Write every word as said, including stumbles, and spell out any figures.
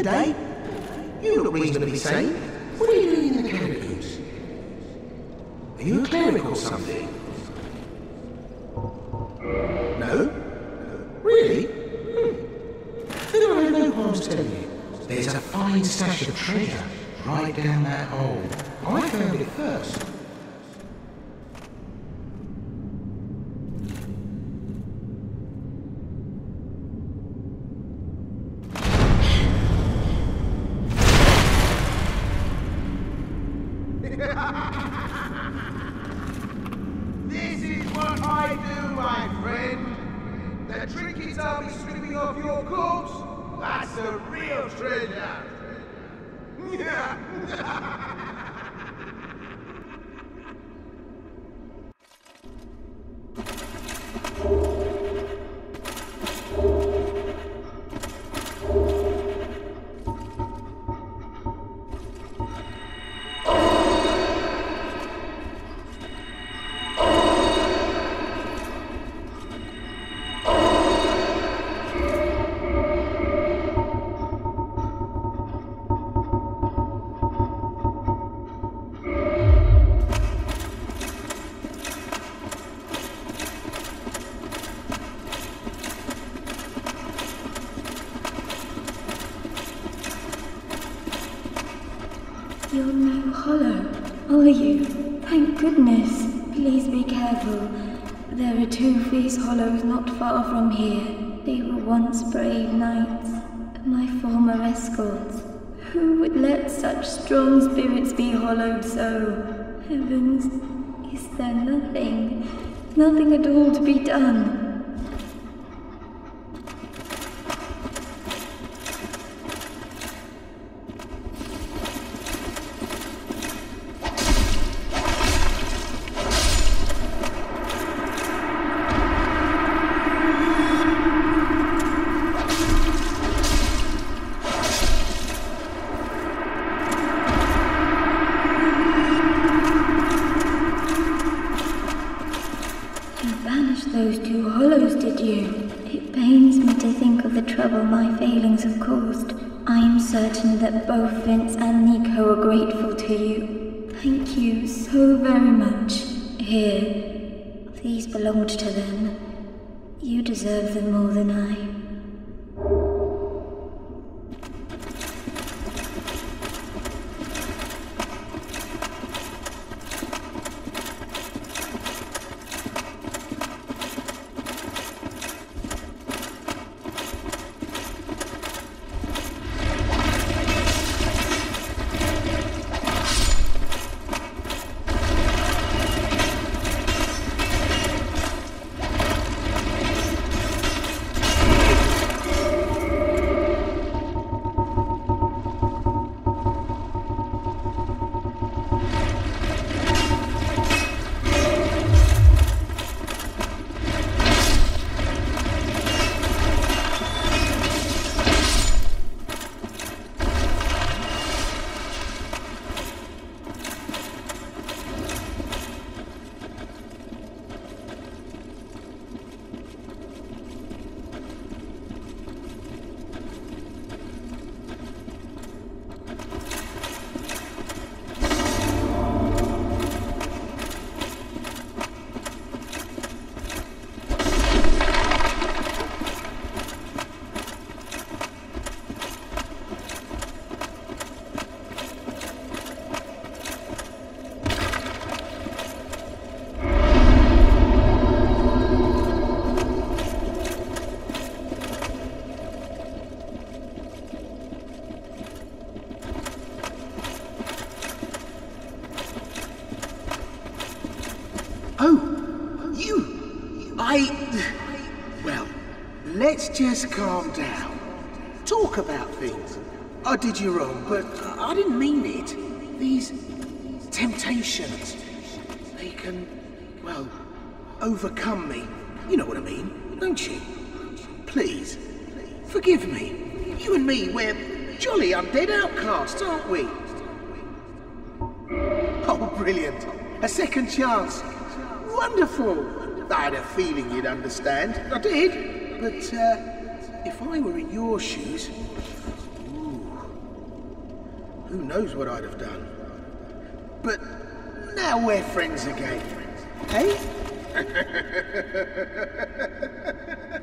Good day. You look reasonably sane. What are you doing in the catacombs? Are you a cleric or something? No? Really? Hmm. Then I have no qualms telling you. There's a fine stash of treasure right down that hole. I found it first. This is what I do, my friend. The trinkets I'll be stripping off your corpse, that's the real treasure. You're no hollow, are you? Thank goodness. Please be careful. There are two fierce hollows not far from here. They were once brave knights, my former escorts. Who would let such strong spirits be hollowed so? Heavens, is there nothing, nothing at all to be done? Those two hollows, did you? It pains me to think of the trouble my failings have caused. I am certain that both Vince and Nico are grateful to you. Thank you so very much. Here, these belonged to them. You deserve them more than I. Oh, you! I... Well, let's just calm down. Talk about things. I did you wrong, but I didn't mean it. These temptations, they can, well, overcome me. You know what I mean, don't you? Please, forgive me. You and me, we're jolly undead outcasts, aren't we? Oh, brilliant. A second chance. Wonderful. I had a feeling you'd understand. I did. But, uh, if I were in your shoes... Ooh, who knows what I'd have done. But now we're friends again, eh?